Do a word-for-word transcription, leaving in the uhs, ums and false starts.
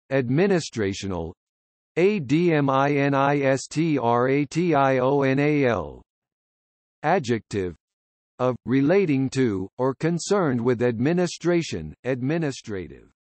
administrational, administrational, adjective, of, relating to, or concerned with administration, administrative.